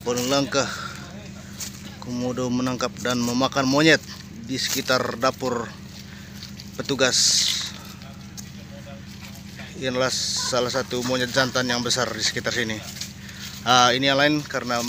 paling langka komodo menangkap dan memakan monyet di sekitar dapur petugas. Inilah salah satu monyet jantan yang besar di sekitar sini. Ini yang lain karena